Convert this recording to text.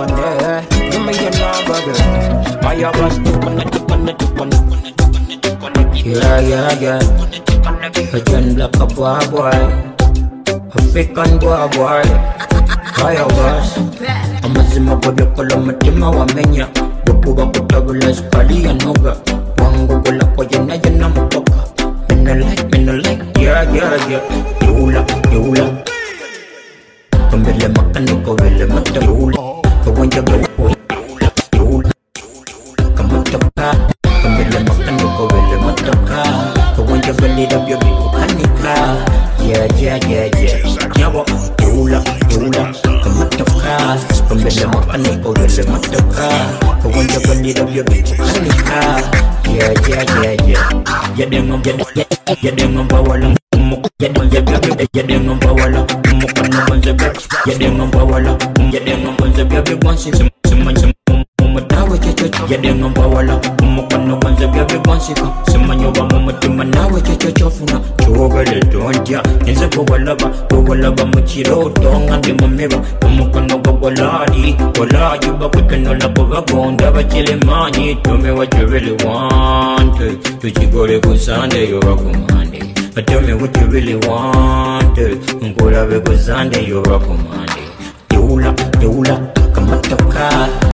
money. Give me your number, girl. My boss, yeah. Again, black a boy. African boy. My boss. Amazima bodo kola matima wa menya. Bukuba kutabula skali ya noga. Wangu kula kwa jena mtoka. Me no like, yeah. Yula. Kambele makaniko vele matayula. Kawanja gawa yula. Kamatoka. Kambele makaniko vele mataka. Kawanja vele dabyo kanika. Yeah. Yawa yula. Kamatoka. Kambele makaniko vele mataka. Kawanja vele dabyo kanika. Yeah. Yadeng bawala. Yadeng bawala. Yadeng bawala. Madawa chocho yadeng bawala. Mukano banza byabe bwansika. Semanyo ba mumutima nawe chocho funa. Chobele donja. Nze bawala muchiro tonga ndi mumeba. Mukano bawaladi. Walaji bakutano la bagonda bachile mani. Tell me what you really want. Tuchigore ku Sunday yoba ku Monday. Tell me what you really want. Ngora be ku Sunday yoba ku Monday. Yula kamatoka.